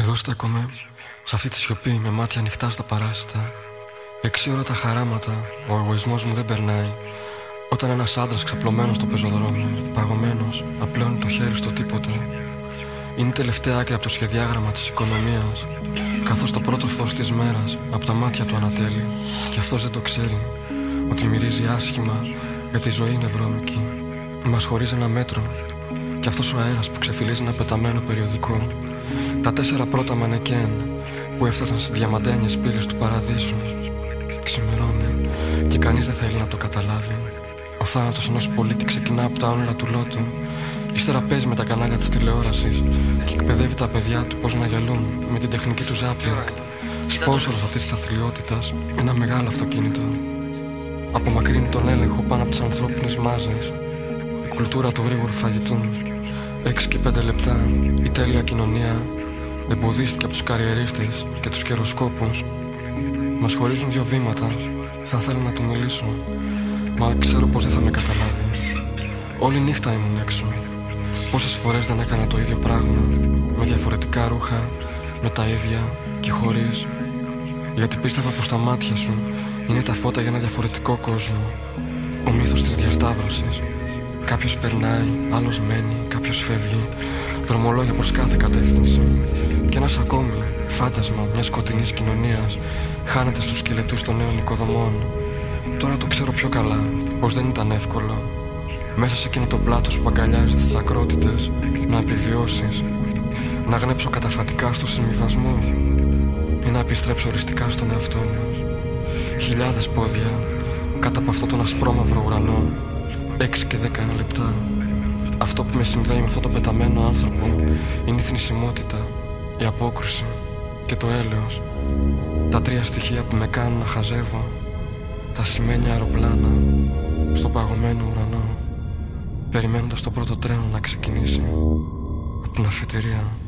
Εδώ στέκομαι, σε αυτή τη σιωπή, με μάτια ανοιχτά στα παράσιτα. 6 ώρα τα χαράματα, ο εγωισμός μου δεν περνάει. Όταν ένας άντρας ξαπλωμένος στο πεζοδρόμιο, παγωμένος, απλώνει το χέρι στο τίποτα. Είναι η τελευταία άκρη από το σχεδιάγραμμα της οικονομίας, καθώς το πρώτο φως της μέρας από τα μάτια του ανατέλει. Και αυτός δεν το ξέρει, ότι μυρίζει άσχημα, γιατί η ζωή είναι βρώμικη. Μας χωρίζει ένα μέτρο, και αυτός ο αέρας που ξεφυλίζει ένα πεταμένο περιοδικό. Τα 4 πρώτα μανεκέν που έφτασαν στις διαμαντένιες πύλες του παραδείσου. Ξημερώνει και κανείς δεν θέλει να το καταλάβει. Ο θάνατος ενός πολίτη ξεκινά από τα όνειρα του λότου. Ύστερα παίζει με τα κανάλια της τηλεόρασης και εκπαιδεύει τα παιδιά του πώς να γελούν με την τεχνική του ζάπινγκ. Σπόνσορος αυτής της αθλιότητας, ένα μεγάλο αυτοκίνητο. Απομακρύνει τον έλεγχο πάνω από τις ανθρώπινες μάζες. Η κουλτούρα του γρήγορου φαγητού. 6 και 5 λεπτά, η τέλεια κοινωνία εμποδίστηκε από τους καριερίστες και τους καιροσκόπους. Μας χωρίζουν 2 βήματα. Θα ήθελα να του μιλήσω, μα ξέρω πως δεν θα με καταλάβει. Όλη νύχτα ήμουν έξω. Πόσες φορές δεν έκανα το ίδιο πράγμα, με διαφορετικά ρούχα, με τα ίδια και χωρίς. Γιατί πίστευα πως τα μάτια σου είναι τα φώτα για ένα διαφορετικό κόσμο. Ο μύθος της διασταύρωσης. Κάποιος περνάει, άλλος μένει, κάποιος φεύγει. Δρομολόγια προς κάθε κατεύθυνση. Και ένας ακόμη, φάντασμα μιας σκοτεινής κοινωνίας, χάνεται στους σκελετούς των νέων οικοδομών. Τώρα το ξέρω πιο καλά, πως δεν ήταν εύκολο. Μέσα σε εκείνο το πλάτος που αγκαλιάζει τις ακρότητες, να επιβιώσεις. Να γνέψω καταφατικά στο συμβιβασμό ή να επιστρέψω οριστικά στον εαυτό μου. Χιλιάδες πόδια κάτω από αυτόν τον ασπρόμαυρο ουρανό. 6 και 10 λεπτά. Αυτό που με συνδέει με αυτόν τον πεταμένο άνθρωπο είναι η θνησιμότητα, η απόκρουση και το έλεος. Τα 3 στοιχεία που με κάνουν να χαζεύω. Τα σημαίνια αεροπλάνα στον παγωμένο ουρανό, περιμένοντας το πρώτο τρένο να ξεκινήσει από την αφετηρία.